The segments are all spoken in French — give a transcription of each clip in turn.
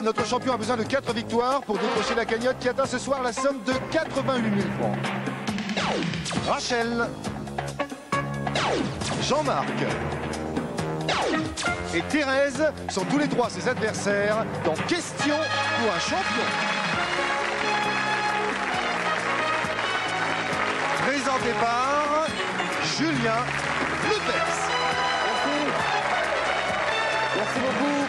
notre champion a besoin de 4 victoires pour décrocher la cagnotte qui atteint ce soir la somme de 88 000 francs. Rachel, Jean-Marc et Thérèse sont tous les trois ses adversaires dans Question pour un champion. Présenté par Julien Lepers. Merci beaucoup.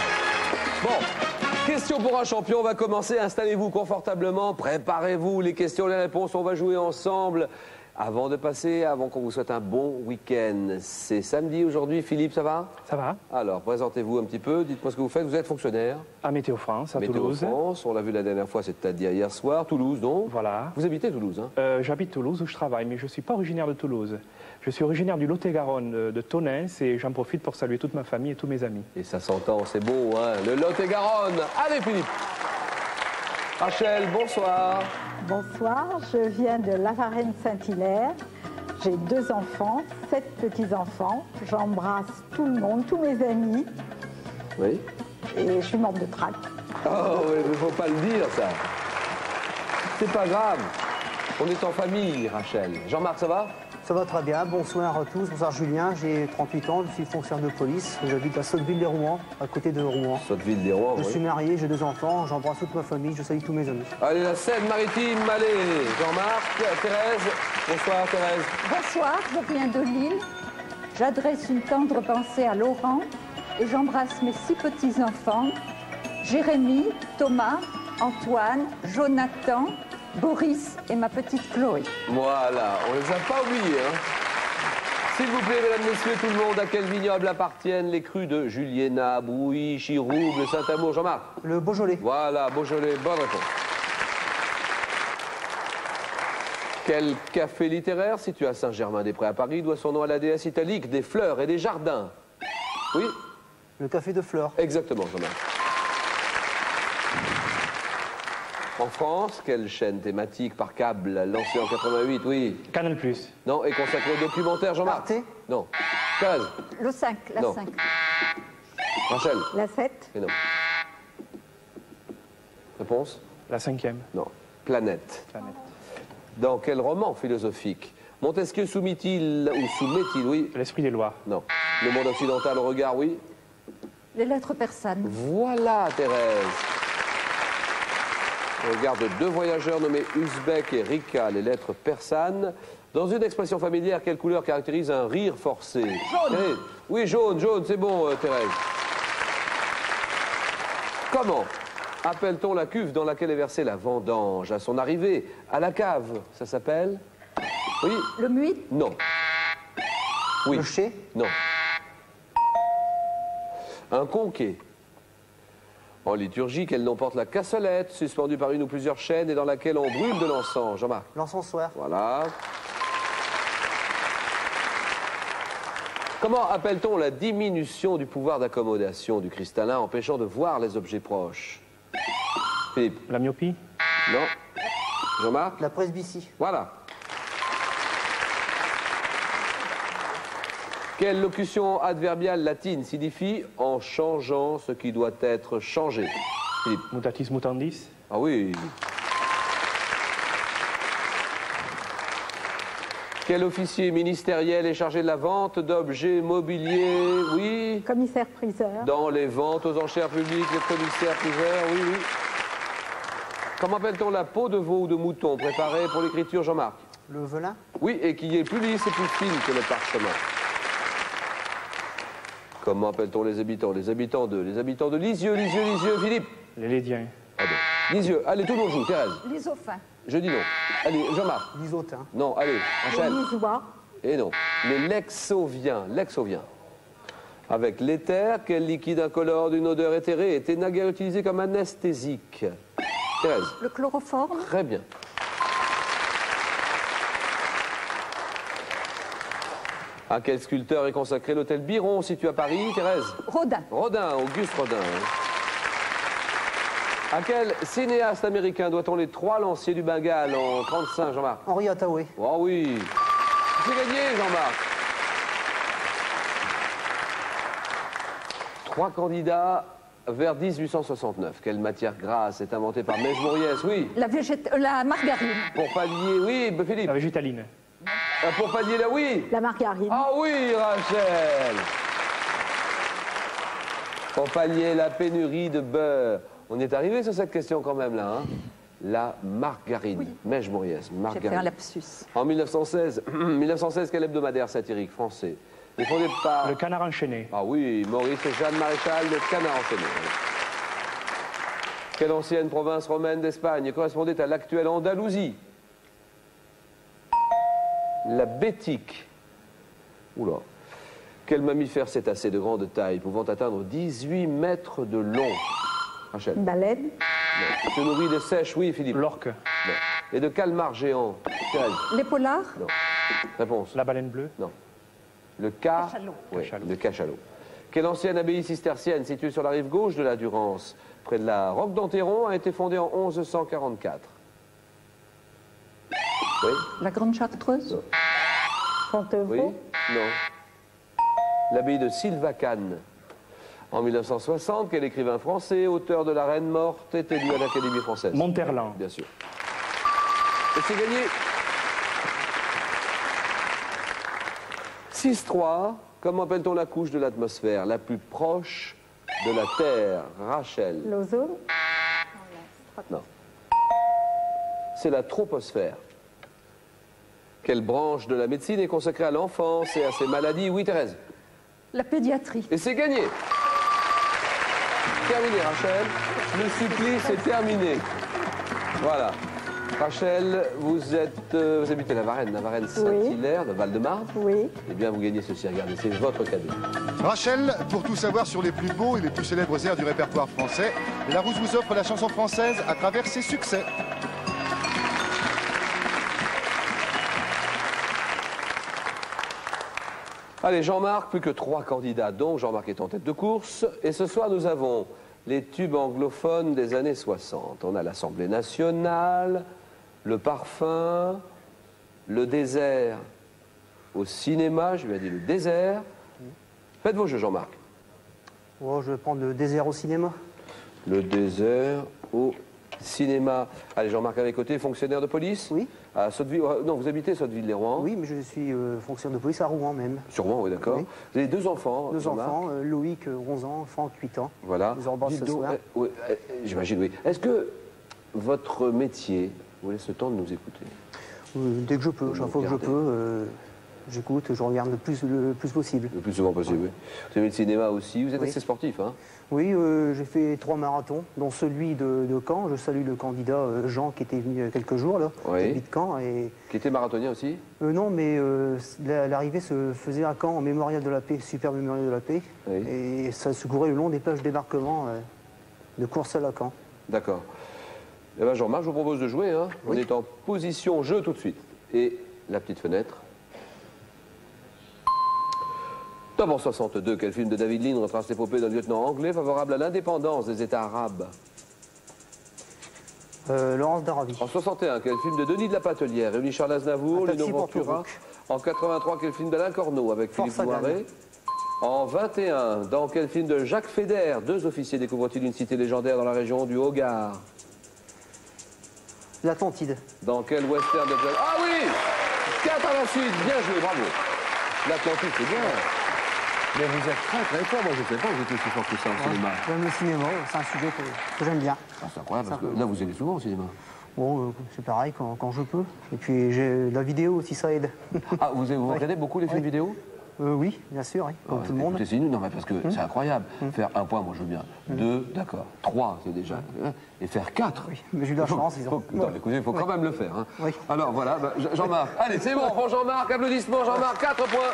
Bon, question pour un champion, on va commencer. Installez-vous confortablement, préparez-vous. Les questions, les réponses, on va jouer ensemble. Avant qu'on vous souhaite un bon week-end. C'est samedi aujourd'hui. Philippe, ça va? Ça va. Alors, présentez-vous un petit peu. Dites-moi ce que vous faites. Vous êtes fonctionnaire? À Météo France, à Météo Toulouse. France, on l'a vu la dernière fois, c'est-à-dire hier soir. Toulouse, donc? Voilà. Vous habitez Toulouse, hein? J'habite Toulouse où je travaille, mais je ne suis pas originaire de Toulouse. Je suis originaire du Lot-et-Garonne, de Tonnes, et j'en profite pour saluer toute ma famille et tous mes amis. Et ça s'entend, c'est beau, hein? Le Lot-et-Garonne. Allez, Philippe. Rachel, bonsoir. Bonsoir, je viens de La Varenne-Saint-Hilaire. J'ai 2 enfants, 7 petits-enfants. J'embrasse tout le monde, tous mes amis. Oui. Et je suis morte de trac. Oh, il ne faut pas le dire, ça. C'est pas grave. On est en famille, Rachel. Jean-Marc, ça va? Ça va très bien. Bonsoir à tous. Bonsoir Julien. J'ai 38 ans. Je suis fonctionnaire de police. J'habite à Sotteville-les-Rouen, à côté de Rouen. Sotteville-les-Rouen, Je oui. suis marié, j'ai 2 enfants. J'embrasse toute ma famille. Je salue tous mes amis. Allez, la Seine-Maritime, allez. Jean-Marc, Thérèse. Bonsoir, Thérèse. Bonsoir, je viens de Lille. J'adresse une tendre pensée à Laurent et j'embrasse mes 6 petits-enfants, Jérémy, Thomas, Antoine, Jonathan, Boris et ma petite Chloé. Voilà, on ne les a pas oubliés, hein. S'il vous plaît, mesdames, messieurs, tout le monde, à quel vignoble appartiennent les crus de Juliena, Brouilly, Chirouble, Saint-Amour? Jean-Marc? Le Beaujolais. Voilà, Beaujolais, bonne réponse. Quel café littéraire, situé à Saint-Germain-des-Prés à Paris, doit son nom à la déesse italique des fleurs et des jardins? Oui? Le café de Flore. Exactement, Jean-Marc. En France, quelle chaîne thématique par câble lancée en 88? Oui. Canal+. Non, est consacrée au documentaire, Jean-Marc? Arte. Non. Thérèse? Le 5, la Non. 5. Rachel? La 7. Et non. Réponse? La 5e Non. Planète. planète. Dans quel roman philosophique Montesquieu soumet-il, oui? L'esprit des lois. Non. Le monde occidental au regard, oui? Les lettres persanes. Voilà, Thérèse. On regarde 2 voyageurs nommés Uzbek et Rika, les lettres persanes. Dans une expression familière, quelle couleur caractérise un rire forcé? Jaune. Thérèse. Oui, jaune, jaune, c'est bon, Thérèse. Comment appelle-t-on la cuve dans laquelle est versée la vendange à son arrivée à la cave? Ça s'appelle? Oui? Le muid. Non. Oui. Le chai. Non. Un conquet. En liturgie, quel nom porte la cassolette, suspendue par une ou plusieurs chaînes et dans laquelle on brûle de l'encens? Jean-Marc? L'encensoir. Voilà. Comment appelle-t-on la diminution du pouvoir d'accommodation du cristallin empêchant de voir les objets proches? Philippe? La myopie. Non. Jean-Marc? La presbytie. Voilà. Quelle locution adverbiale latine signifie « en changeant ce qui doit être changé » Philippe? Mutatis mutandis. Ah oui. Quel officier ministériel est chargé de la vente d'objets mobiliers? Oui. Commissaire-priseur. Dans les ventes aux enchères publiques, les commissaires-priseurs, oui, oui. Comment appelle-t-on la peau de veau ou de mouton préparée pour l'écriture, Jean-Marc? Le velin. Oui, et qui est plus lisse et plus fine que le parchemin. Comment appelle-t-on les habitants? Les habitants de Lisieux, Philippe? Les Lédiens. Ah bon. Lisieux, allez, tout le monde joue, Thérèse. Les Auffins. Je dis non. Allez, Jean-Marc. L'Isotin. Non, allez, Les enchaîne. Lisois. Et non. Les Lexoviens. Avec l'éther, quel liquide incolore d'une odeur éthérée était naguère utilisé comme anesthésique? Thérèse. Le chloroforme. Très bien. À quel sculpteur est consacré l'hôtel Biron, situé à Paris, Thérèse? Rodin. Rodin, Auguste Rodin. Oui. À quel cinéaste américain doit-on les 3 lanciers du Bengale en 1935, Jean-Marc? Henri Hathaway. Oh oui. C'est gagné, Jean-Marc. 3 candidats vers 1869. Quelle matière grasse est inventée par Mèche Mouriès? Oui. La margarine. Pour pallier, oui, Philippe. La végétaline. Pour pallier là, oui. La margarine. Ah oui, Rachel. Pour pallier la pénurie de beurre. On est arrivé sur cette question quand même là, hein. La margarine. Oui. Mèche Mouriès, J'ai fait margarine. un lapsus. En 1916, 1916, quel hebdomadaire satirique français est fondé par... Le canard enchaîné. Ah oui, Maurice et Jeanne Maréchal, le canard enchaîné. Quelle ancienne province romaine d'Espagne correspondait à l'actuelle Andalousie? La Bétique. Oula. Quel mammifère cétacé de grande taille pouvant atteindre 18 mètres de long? Rachel. Une baleine. Non. Se nourrit de sèche, oui, Philippe. L'orque. Non. Et de calmar géant. Thérèse. Les polars. Non. Réponse. La baleine bleue. Non. Le cachalot. Oui, Cachalot. le cachalot. Quelle ancienne abbaye cistercienne située sur la rive gauche de la Durance, près de la Roque d'Enterron, a été fondée en 1144? Oui. La Grande Chartreuse. Fontevraud. Oui. Non. L'abbaye de Sylvacane. En 1960, quel écrivain français, auteur de La Reine morte, est élu à l'Académie française? Monterland. Bien sûr. Et c'est gagné. 6-3. Comment appelle-t-on la couche de l'atmosphère la plus proche de la Terre? Rachel. L'ozone. Non. C'est la troposphère. Quelle branche de la médecine est consacrée à l'enfance et à ses maladies? Oui, Thérèse. La pédiatrie. Et c'est gagné. Terminé, Rachel. Le supplice est terminé. Voilà. Rachel, vous habitez la Varenne Saint-Hilaire, de Val-de-Marne. Oui. Eh bien, vous gagnez ceci. Regardez, c'est votre cadeau. Rachel, pour tout savoir sur les plus beaux et les plus célèbres airs du répertoire français, Larousse vous offre la chanson française à travers ses succès. Allez, Jean-Marc, plus que 3 candidats, donc Jean-Marc est en tête de course. Et ce soir, nous avons les tubes anglophones des années 60. On a l'Assemblée nationale, le parfum, le désert au cinéma, je lui ai dit le désert. Faites vos jeux, Jean-Marc. Oh, je vais prendre le désert au cinéma. Le désert au cinéma. Allez, Jean-Marc à mes côtés, fonctionnaire de police. Oui. À Sotteville, non, vous habitez Sotteville-les-Rouen. Oui, mais je suis fonctionnaire de police à Rouen même. Sûrement, oui, d'accord. Oui. Vous avez 2 enfants, Deux Jean-Marc. enfants, Loïc, 11 ans, Franck, 8 ans. Voilà. Ils embrassent Dites ce donc, soir. oui, j'imagine, oui. Est-ce que votre métier vous laisse le temps de nous écouter? Dès que je peux, chaque fois que je regardez. peux, j'écoute, je regarde le plus possible. Le plus souvent possible, oui. Vous avez le cinéma aussi. Vous êtes Oui. assez sportif, hein? Oui, j'ai fait 3 marathons, dont celui de Caen. Je salue le candidat Jean qui était venu il y a quelques jours, là, Oui. qui habite Caen. Et... Qui était marathonien aussi? non, mais l'arrivée se faisait à Caen, au Mémorial de la Paix, super Mémorial de la Paix. Oui. Et ça se courait le long des plages de débarquement de Courcelles à Caen. D'accord. Eh bien, Jean-Marc, je vous propose de jouer, hein? Oui. On est en position jeu tout de suite. Et la petite fenêtre. Top en 62, quel film de David Lean retrace l'épopée d'un lieutenant anglais favorable à l'indépendance des États arabes? Laurence d'Arabie. En 61, quel film de Denis de la Patelière réunit Charles Aznavour, Un taxi Lino pour Ventura? Toulouse. En 83, quel film d'Alain Corneau avec Force Philippe à Noiret? En 21, dans quel film de Jacques Fédère, 2 officiers découvrent-ils une cité légendaire dans la région du Haut-Gard? L'Atlantide. Dans quel western de John... Ah oui 4 à la suite, bien joué, bravo. L'Atlantique, c'est bien. Mais vous êtes très très fort, moi je ne sais pas, vous êtes aussi fort que ça au cinéma. J'aime le cinéma, c'est un sujet que j'aime bien. Ah, c'est incroyable, parce que là vous allez souvent au cinéma. Bon, c'est pareil quand je peux. Et puis la vidéo aussi, ça aide. Ah, vous regardez beaucoup les films vidéo? Oui, bien sûr, oui, comme tout le monde. Écoutez, c'est nous, non, mais parce que c'est incroyable. Faire 1 point, moi je veux bien. 2, d'accord. 3, c'est déjà. Et faire 4. Oui, mais j'ai eu de la chance, ils ont. Non, écoutez, il faut quand même le faire. Hein. Oui. Alors voilà, bah, Jean-Marc. Allez, c'est bon, pour Jean-Marc, applaudissements, Jean-Marc, 4 points.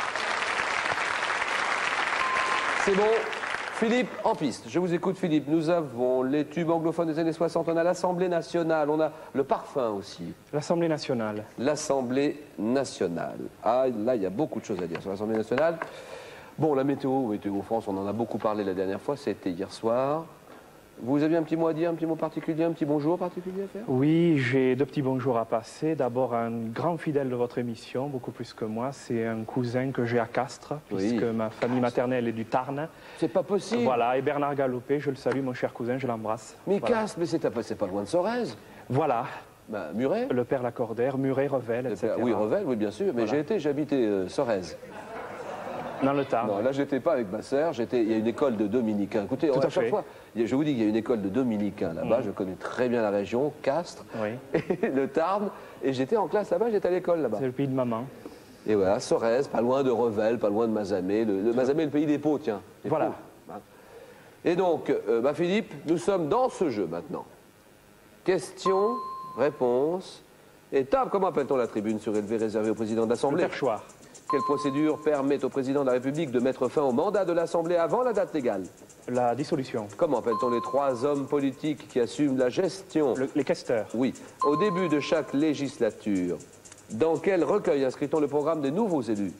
C'est bon. Philippe, en piste. Je vous écoute, Philippe. Nous avons les tubes anglophones des années 60, on a l'Assemblée nationale, on a le parfum aussi. L'Assemblée nationale. L'Assemblée nationale. Ah, là, il y a beaucoup de choses à dire sur l'Assemblée nationale. Bon, la météo France, on en a beaucoup parlé la dernière fois, c'était hier soir. Vous aviez un petit mot à dire, un petit mot particulier, un petit bonjour particulier à faire? Oui, j'ai deux petits bonjours à passer. D'abord, un grand fidèle de votre émission, beaucoup plus que moi. C'est un cousin que j'ai à Castres, puisque ma famille maternelle est du Tarn. C'est pas possible. Voilà, et Bernard Galopé, je le salue, mon cher cousin, je l'embrasse. Mais voilà. Castres, mais c'est pas loin de Sorèze. Voilà. Bah, Muret. Le père Lacordaire, Muret, Revel, etc. Oui, Revel, oui, bien sûr. Mais Voilà. j'ai habité Sorèze. Dans le Tarn. Non, là, j'étais pas avec ma sœur. Il y a une école de dominicains. Écoutez, Tout à à chaque fait. fois, je vous dis qu'il y a une école de dominicains là-bas. Je connais très bien la région, Castres, Oui. et le Tarn. Et j'étais en classe là-bas, j'étais à l'école là-bas. C'est le pays de maman. Et voilà, Sorèze, pas loin de Revel, pas loin de Mazamet. Le Mazamet, le pays des pots, tiens. Les Voilà. pots, hein. Et donc, Philippe, nous sommes dans ce jeu maintenant. Question, réponse. Et top, comment appelle-t-on la tribune surélevée réservée au président de Le l'Assemblée? perchoir. Quelle procédure permet au président de la République de mettre fin au mandat de l'Assemblée avant la date légale? La dissolution. Comment appelle-t-on les trois hommes politiques qui assument la gestion? Les questeurs. Oui. Au début de chaque législature, dans quel recueil inscrit-on le programme des nouveaux élus?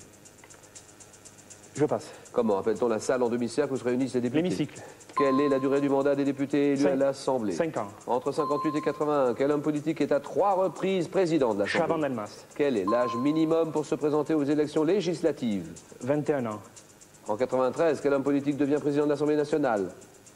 Je passe. Comment appelle-t-on la salle en demi-cercle où se réunissent les députés? L'hémicycle. Quelle est la durée du mandat des députés élus à 5 l'Assemblée? 5 ans. Entre 58 et 81, quel homme politique est à 3 reprises président de l'Assemblée? Chaban-Delmas. Quel est l'âge minimum pour se présenter aux élections législatives? 21 ans. En 93, quel homme politique devient président de l'Assemblée nationale?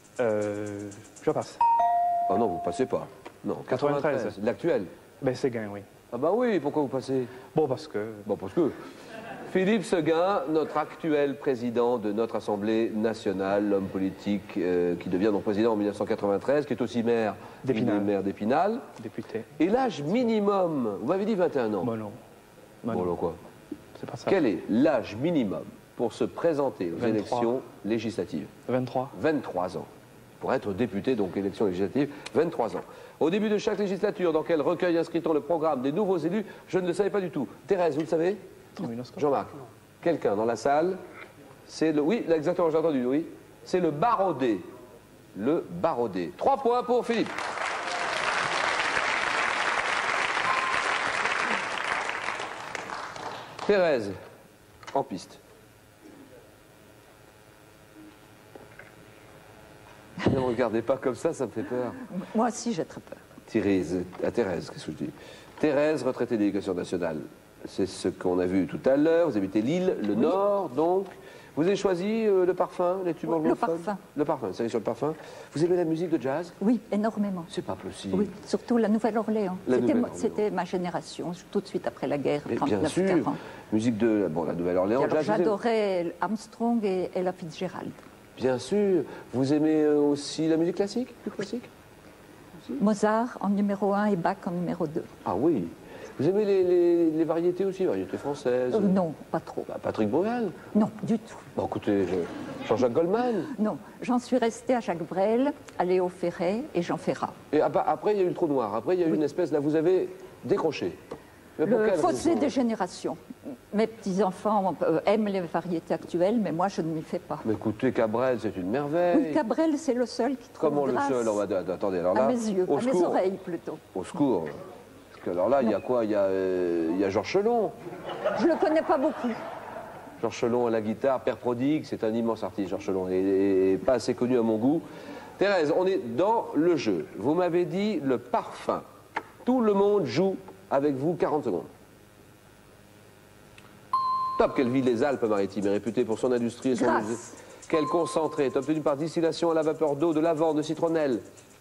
Je passe. Oh non, vous passez pas. Non, 93. L'actuel. Ben, Séguin, oui. Ah bah oui, pourquoi vous passez? Bon, parce que... Bon, parce que Philippe Séguin, notre actuel président de notre Assemblée nationale, l'homme politique qui devient donc président en 1993, qui est aussi maire d'Épinal. maire d'Épinal. Député. Et l'âge minimum, vous m'avez dit 21 ans. Bon, non. Bon, Bon, non. alors quoi? C'est pas ça. Quel est l'âge minimum pour se présenter aux 23. élections législatives? 23. 23 ans. Pour être député, donc élection législative, 23 ans. Au début de chaque législature, dans quel recueil inscrit-on le programme des nouveaux élus? Je ne le savais pas du tout. Thérèse, vous le savez? Jean-Marc, quelqu'un dans la salle? C'est le... Oui, là, exactement, j'ai entendu, oui. C'est le Barodet. Le Barodet. 3 points pour Philippe. Thérèse, en piste. Ne me regardez pas comme ça me fait peur. Moi aussi, j'ai très peur. Thérèse, qu'est-ce que je dis? Thérèse, retraitée d'éducation nationale. C'est ce qu'on a vu tout à l'heure. Vous habitez Lille, le Nord, donc. Vous avez choisi le parfum, les tubes anglophones? Le parfum. Le parfum, c'est sur le parfum. Vous aimez la musique de jazz? Oui, énormément. C'est pas possible. Oui, surtout la Nouvelle-Orléans. La Nouvelle-Orléans. C'était ma génération, tout de suite après la guerre, Mais bien 39-40. sûr, musique de la Nouvelle-Orléans. Alors, jazz, vous aimez- j'adorais Armstrong et Ella Fitzgerald. Bien sûr. Vous aimez aussi la musique classique? Plus classique? Mozart en numéro 1 et Bach en numéro 2. Ah oui. Vous aimez les variétés aussi, variétés françaises? Non, pas trop. Bah, Patrick Bruel? Non, du tout. Bon, écoutez, Jean-Jacques Goldman. Non, j'en suis restée à Jacques Brel, à Léo Ferré et Jean Ferrat. Et après, il y a eu le trou noir. Après, il y a eu une espèce, là, vous avez décroché. Mais pour Le quelle fossé raison? des générations. Mes petits-enfants aiment les variétés actuelles, mais moi, je ne m'y fais pas. Mais écoutez, Cabrel, c'est une merveille. Oui, Cabrel, c'est le seul qui trouve Comment le grâce seul? Attendez, alors là, à mes yeux, au à mes secours. oreilles plutôt. Au secours. Parce que alors là, il y a quoi? Il y a Georges Chelon. Je ne le connais pas beaucoup. Georges Chelon à la guitare, Père prodigue, c'est un immense artiste, Georges Chelon, et pas assez connu à mon goût. Thérèse, on est dans le jeu. Vous m'avez dit le parfum. Tout le monde joue avec vous 40 secondes. Top, quelle ville des Alpes-Maritimes est réputée pour son industrie et son Grasse. musée. Quel concentré est obtenu par distillation à la vapeur d'eau, de lavande, de citronnelle?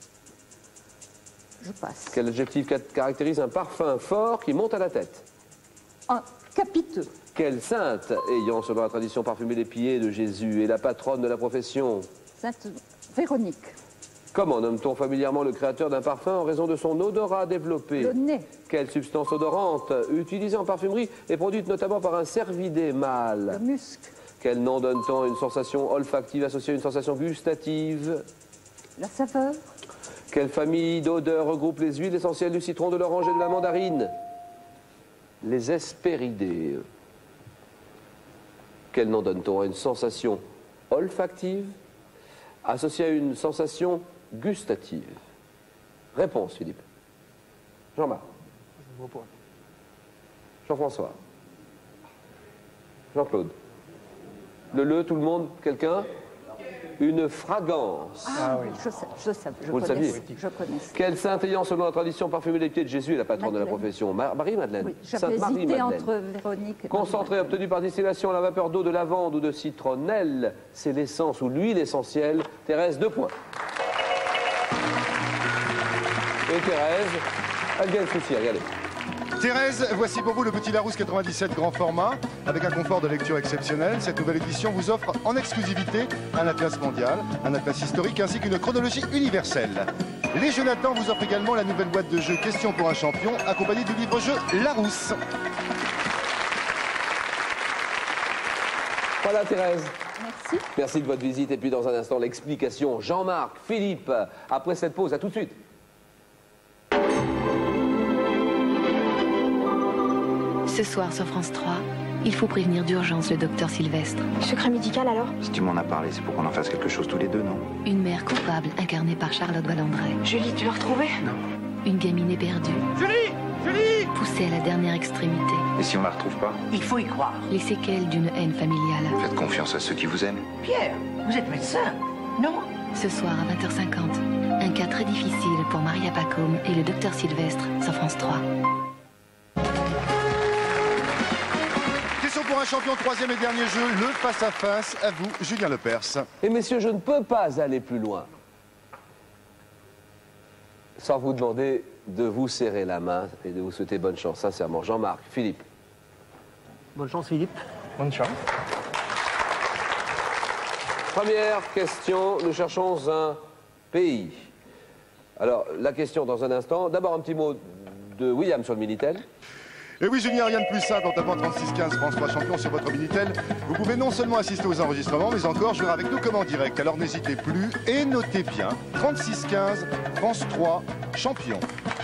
Je passe. Quel adjectif caractérise un parfum fort qui monte à la tête? Un capiteux. Quelle sainte, ayant selon la tradition parfumé les pieds de Jésus, est la patronne de la profession? Sainte Véronique. Comment nomme-t-on familièrement le créateur d'un parfum en raison de son odorat développé? Le nez. Quelle substance odorante, utilisée en parfumerie, est produite notamment par un cervidé Le mâle? musc. Quel nom donne-t-on à une sensation olfactive associée à une sensation gustative? La saveur. Quelle famille d'odeurs regroupe les huiles essentielles du citron, de l'orange et de la mandarine? Les hespéridés. Quel nom donne-t-on à une sensation olfactive associée à une sensation gustative? Réponse, Philippe. Jean-Marc. Jean-François. Jean-Claude. Le, tout le monde, quelqu'un? une fragance. Ah oui, je Vous le saviez? Je connais. Quelle sainte ayant, selon la tradition, parfumé les pieds de Jésus est la patronne de la Madeleine. profession? Marie-Madeleine. Oui, j'avais hésité Marie-Madeleine. entre Véronique et Concentré obtenu par distillation à la vapeur d'eau de lavande ou de citronnelle, c'est l'essence ou l'huile essentielle. Thérèse, 2 points. Et Thérèse, elle gagne ceci, regardez. Thérèse, voici pour vous le Petit Larousse 97 grand format, avec un confort de lecture exceptionnel. Cette nouvelle édition vous offre en exclusivité un atlas mondial, un atlas historique ainsi qu'une chronologie universelle. Les Jonathan vous offrent également la nouvelle boîte de jeu Question pour un champion, accompagnée du livre-jeu Larousse. Voilà Thérèse. Merci. Merci de votre visite et puis dans un instant l'explication. Jean-Marc, Philippe, après cette pause, à tout de suite. Ce soir sur France 3, il faut prévenir d'urgence le docteur Sylvestre. Secret médical alors? Si tu m'en as parlé, c'est pour qu'on en fasse quelque chose tous les deux, non? Une mère coupable incarnée par Charlotte Ballandré. Julie, tu l'as retrouvée? Non. Une gamine éperdue. Julie! Julie! Poussée à la dernière extrémité. Et si on la retrouve pas? Il faut y croire. Les séquelles d'une haine familiale. Faites confiance à ceux qui vous aiment. Pierre, vous êtes médecin, non? Ce soir à 20h50, un cas très difficile pour Maria Pacôme et le docteur Sylvestre sur France 3. Question pour un champion, troisième et dernier jeu, le face-à-face. À vous, Julien Lepers. Et messieurs, je ne peux pas aller plus loin sans vous demander de vous serrer la main et de vous souhaiter bonne chance, sincèrement. Jean-Marc, Philippe. Bonne chance, Philippe. Bonne chance. Première question, nous cherchons un pays. Alors, la question dans un instant. D'abord, un petit mot de William sur le Minitel. Et oui, Julien, rien de plus simple en tapant 3615 France 3 champion sur votre Minitel. Vous pouvez non seulement assister aux enregistrements, mais encore jouer avec nous comme en direct. Alors n'hésitez plus et notez bien 3615 France 3 champion.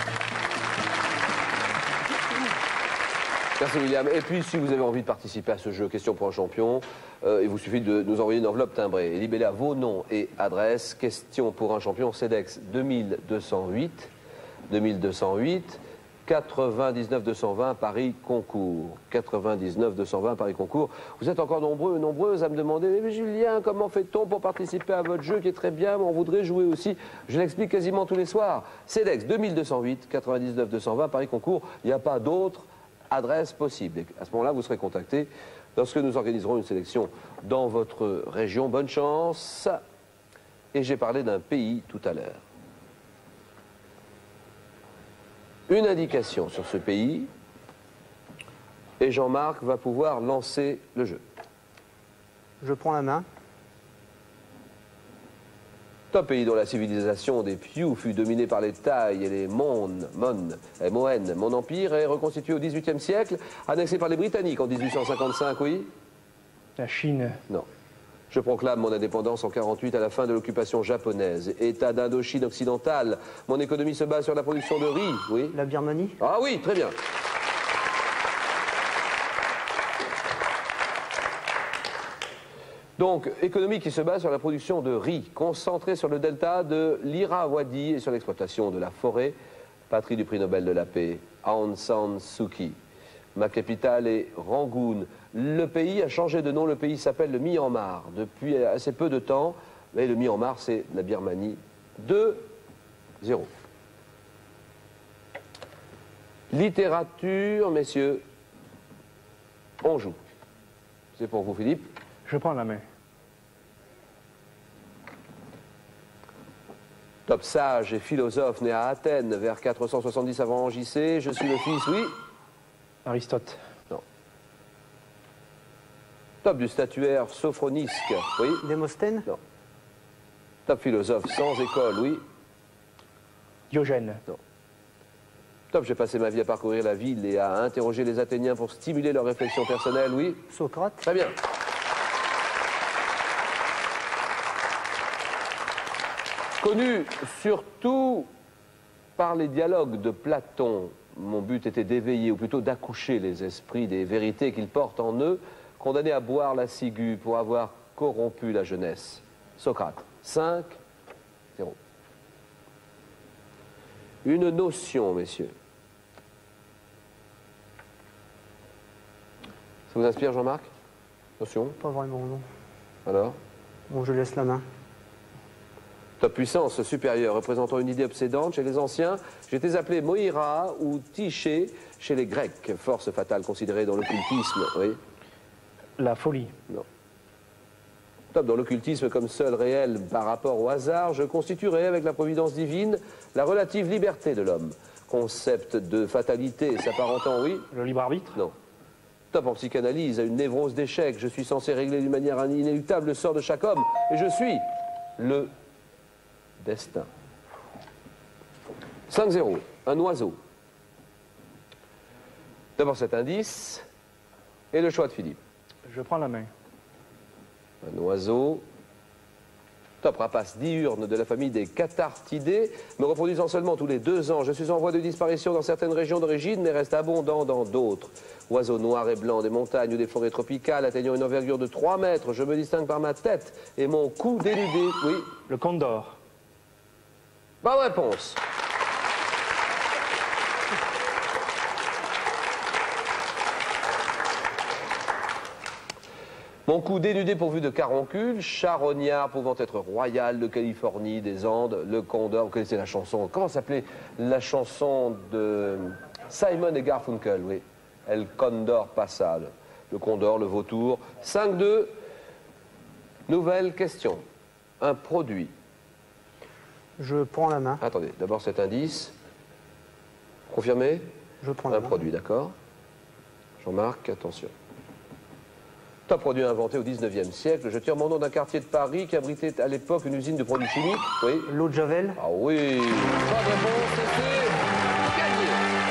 Merci William. Et puis, si vous avez envie de participer à ce jeu Question pour un champion, il vous suffit de nous envoyer une enveloppe timbrée et libellée à vos noms et adresses. Question pour un champion, CEDEX 2208, 99 220 Paris Concours. 99 220 Paris Concours. Vous êtes encore nombreux et nombreuses à me demander « Mais Julien, comment fait-on pour participer à votre jeu qui est très bien, mais on voudrait jouer aussi ?» Je l'explique quasiment tous les soirs. CEDEX 2208, 99 220 Paris Concours. Il n'y a pas d'autre adresse possible. Et à ce moment-là, vous serez contacté lorsque nous organiserons une sélection dans votre région. Bonne chance. Et j'ai parlé d'un pays tout à l'heure. Une indication sur ce pays et Jean-Marc va pouvoir lancer le jeu. Je prends la main. Top pays dont la civilisation des Piou fut dominée par les Thaïs et les Mohen, mon empire est reconstitué au XVIIIe siècle, annexé par les Britanniques en 1855, oui? La Chine. Non. Je proclame mon indépendance en 1948 à la fin de l'occupation japonaise. État d'Indochine occidentale. Mon économie se base sur la production de riz, oui? La Birmanie. Ah oui, très bien. Donc, économie qui se base sur la production de riz, concentrée sur le delta de l'Irrawaddy et sur l'exploitation de la forêt, patrie du prix Nobel de la paix, Aung San Suu Kyi. Ma capitale est Rangoon. Le pays a changé de nom, le pays s'appelle le Myanmar depuis assez peu de temps, mais le Myanmar c'est la Birmanie. 2-0. Littérature, messieurs, on joue. C'est pour vous, Philippe. Je prends la main. Top sage et philosophe né à Athènes vers 470 avant JC. Je suis le fils, oui. Aristote. Non. Top du statuaire Sophronisque, oui. Démosthène. Non. Top philosophe sans école, oui. Diogène. Non. Top, j'ai passé ma vie à parcourir la ville et à interroger les Athéniens pour stimuler leur réflexion personnelle, oui. Socrate. Très bien. Connu surtout par les dialogues de Platon, mon but était d'éveiller, ou plutôt d'accoucher les esprits des vérités qu'ils portent en eux, condamnés à boire la ciguë pour avoir corrompu la jeunesse. Socrate, 5-0. Une notion, messieurs. Ça vous inspire, Jean-Marc? Notion? Pas vraiment, non. Alors? Bon, je laisse la main. Top puissance supérieure, représentant une idée obsédante chez les anciens. J'étais appelé Moira ou Tiché chez les Grecs. Force fatale considérée dans l'occultisme. Oui. La folie. Non. Top, dans l'occultisme comme seul réel par rapport au hasard, je constituerai avec la providence divine la relative liberté de l'homme. Concept de fatalité s'apparentant, oui. Le libre arbitre? Non. Top en psychanalyse, à une névrose d'échec. Je suis censé régler d'une manière inéluctable le sort de chaque homme. Et je suis le destin. 5-0, un oiseau. D'abord cet indice et le choix de Philippe. Je prends la main. Un oiseau. Top, rapace diurne de la famille des cathartidés, me reproduisant seulement tous les 2 ans. Je suis en voie de disparition dans certaines régions d'origine, mais reste abondant dans d'autres. Oiseau noir et blanc des montagnes ou des forêts tropicales, atteignant une envergure de 3 mètres. Je me distingue par ma tête et mon cou dénudé. Oui. Le condor. Bonne réponse. Mon cou dénudé pourvu de caroncules, charognard pouvant être royal de Californie, des Andes, le condor. Vous connaissez la chanson, comment s'appelait la chanson de Simon et Garfunkel, oui. El Condor pasa, le condor, le vautour. 5-2, nouvelle question. Un produit. Je prends la main. Attendez, d'abord cet indice. Confirmé? Je prends la main. Un produit, d'accord. Jean-Marc, attention. Top produit inventé au 19e siècle. Je tire mon nom d'un quartier de Paris qui abritait à l'époque une usine de produits chimiques. Oui. L'eau de Javel. Ah oui. Bonne réponse, c'est gagné.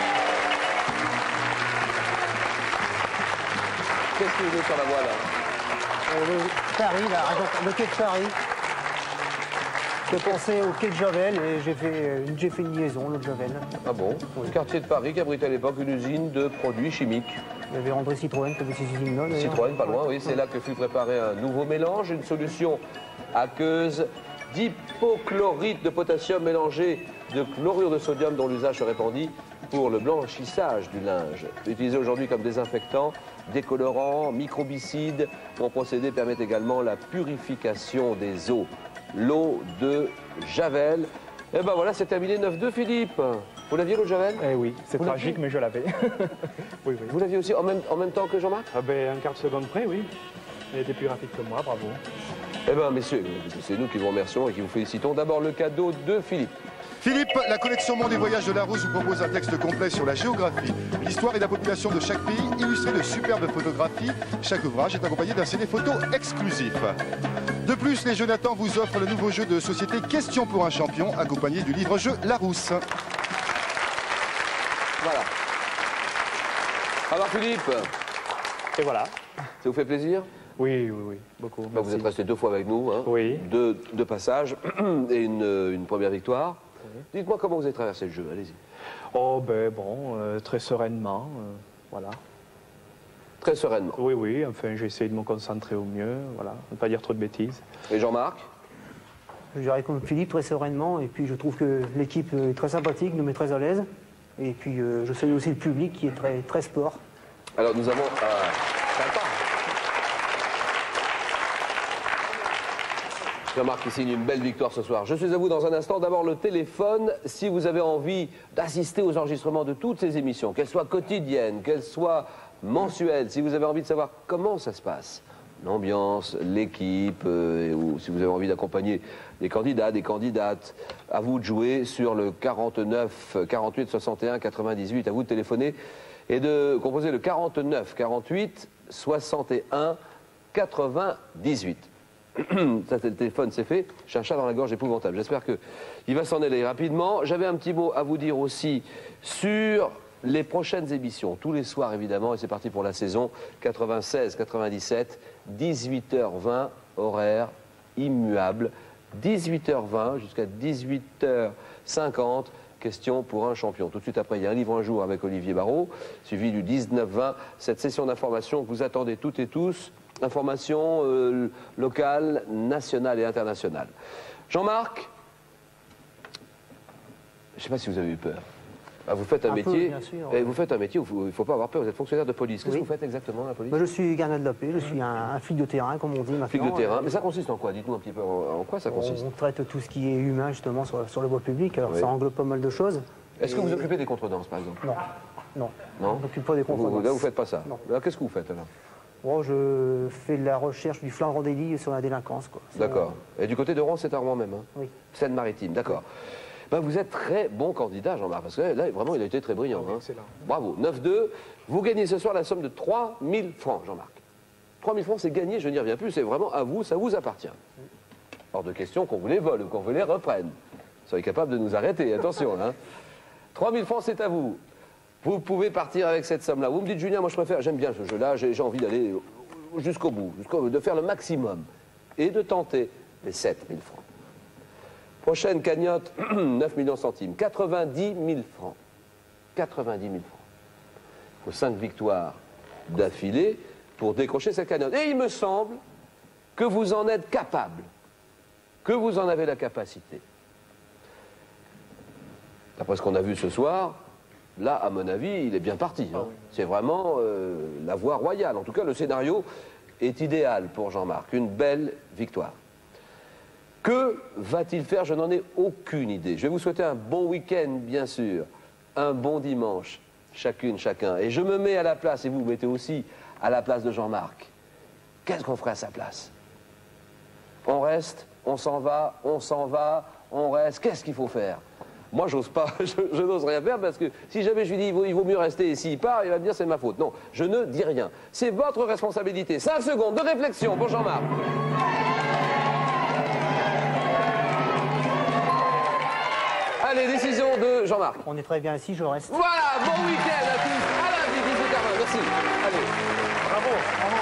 Qu'est-ce que vous avez sur la voie là? Paris, le quai de Paris. J'ai pensé au quai de Javel et j'ai fait une liaison, l'eau de Javel. Ah bon? Oui. Quartier de Paris qui abritait à l'époque une usine de produits chimiques. Il y avait André Citroën qui avait ces usines-là. Citroën, pas loin, oui. C'est là que fut préparé un nouveau mélange, une solution aqueuse d'hypochlorite de potassium mélangé de chlorure de sodium dont l'usage se répandit pour le blanchissage du linge. Utilisé aujourd'hui comme désinfectant, décolorant, microbicide. Mon procédé permet également la purification des eaux. L'eau de Javel. Et ben voilà, c'est terminé 9-2, Philippe. Vous l'aviez, l'eau de Javel? Eh oui, c'est tragique, mais je l'avais. Oui, oui. Vous l'aviez aussi en même temps que Jean-Marc? Ah ben, un quart de seconde près, oui. Il était plus rapide que moi, bravo. Eh bien, messieurs, c'est nous qui vous remercions et qui vous félicitons. D'abord, le cadeau de Philippe. Philippe, la collection Monde et Voyages de Larousse vous propose un texte complet sur la géographie, l'histoire et la population de chaque pays, illustré de superbes photographies. Chaque ouvrage est accompagné d'un CD photo exclusif. De plus, les Jonathan vous offrent le nouveau jeu de société Question pour un champion, accompagné du livre-jeu Larousse. Voilà. Alors Philippe. Et voilà. Ça vous fait plaisir? Oui, oui, oui, beaucoup. Bah, vous êtes resté 2 fois avec nous, hein. Oui. Deux passages et une première victoire. Oui. Dites-moi comment vous avez traversé le jeu, allez-y. Oh ben bon, très sereinement, voilà. Très sereinement? Oui, oui, enfin j'ai essayé de me concentrer au mieux, voilà, ne pas dire trop de bêtises. Et Jean-Marc? Je dirais comme Philippe, très sereinement, et puis je trouve que l'équipe est très sympathique, nous met très à l'aise. Et puis je salue aussi le public qui est très, très sport. Alors nous avons... sympa. Jean-Marc qui signe une belle victoire ce soir. Je suis à vous dans un instant. D'abord le téléphone. Si vous avez envie d'assister aux enregistrements de toutes ces émissions, qu'elles soient quotidiennes, qu'elles soient mensuelles, si vous avez envie de savoir comment ça se passe, l'ambiance, l'équipe, ou si vous avez envie d'accompagner des candidats, des candidates, à vous de jouer sur le 49 48 61 98. À vous de téléphoner et de composer le 49 48 61 98. Ça, c'est le téléphone, c'est fait. J'ai un chat dans la gorge épouvantable. J'espère qu'il va s'en aller rapidement. J'avais un petit mot à vous dire aussi sur les prochaines émissions. Tous les soirs, évidemment, et c'est parti pour la saison 96-97, 18h20, horaire immuable. 18h20 jusqu'à 18h50, question pour un champion. Tout de suite après, il y a un livre un jour avec Olivier Barrault, suivi du 19-20. Cette session d'information que vous attendez toutes et tous. Information locale, nationale et internationale. Jean-Marc, je ne sais pas si vous avez eu peur. Ah, vous faites un métier, bien sûr. et vous faites un métier où il ne faut pas avoir peur, vous êtes fonctionnaire de police. Qu'est-ce Oui. que vous faites exactement à la police? Moi, je suis gardien de la paix, je suis un flic de terrain, comme on dit maintenant. Flic de terrain, mais ça consiste en quoi? Dites-nous un petit peu en quoi ça consiste. On traite tout ce qui est humain, justement, sur le voie publique. Alors, Oui. ça englobe pas mal de choses. Est-ce que vous occupez des contredanses, par exemple? Non, non. Non. On n'occupe pas des contredanses. Là, vous ne faites pas ça. Non. Alors, qu'est-ce que vous faites alors? Moi, je fais de la recherche du flagrant délit sur la délinquance, quoi. D'accord. Et du côté de Rouen, c'est à Rouen même, hein? Oui. Seine-Maritime, d'accord. Ben, vous êtes très bon candidat, Jean-Marc, parce que là, vraiment, il a été très brillant. Hein. Excellent. Bravo. 9-2. Vous gagnez ce soir la somme de 3 000 francs, Jean-Marc. 3 000 francs, c'est gagné, je n'y reviens plus, c'est vraiment à vous, ça vous appartient. Hors de question qu'on vous les vole ou qu'on vous les reprenne. Soyez capable de nous arrêter, attention. Hein. 3 000 francs, c'est à vous. Vous pouvez partir avec cette somme-là. Vous me dites, Julien, moi je préfère, j'aime bien ce jeu-là, j'ai envie d'aller jusqu'au bout, de faire le maximum et de tenter les 7 000 francs. Prochaine cagnotte, 9 millions centimes, 90 000 francs. 90 000 francs. Il faut 5 victoires d'affilée pour décrocher cette cagnotte. Et il me semble que vous en êtes capable, que vous en avez la capacité. D'après ce qu'on a vu ce soir, là, à mon avis, il est bien parti. Hein. C'est vraiment la voie royale. En tout cas, le scénario est idéal pour Jean-Marc. Une belle victoire. Que va-t-il faire? Je n'en ai aucune idée. Je vais vous souhaiter un bon week-end, bien sûr. Un bon dimanche, chacune, chacun. Et je me mets à la place, et vous vous mettez aussi à la place de Jean-Marc. Qu'est-ce qu'on ferait à sa place? On reste, on s'en va, on reste. Qu'est-ce qu'il faut faire? Moi, j'ose pas, je n'ose rien faire parce que si jamais je lui dis il vaut mieux rester et s'il part, il va me dire c'est ma faute. Non, je ne dis rien. C'est votre responsabilité. 5 secondes de réflexion pour Jean-Marc. Allez, décision de Jean-Marc. On est très bien ici, je reste. Voilà, bon week-end à tous. À lundi, 18h20. Merci. Allez, bravo.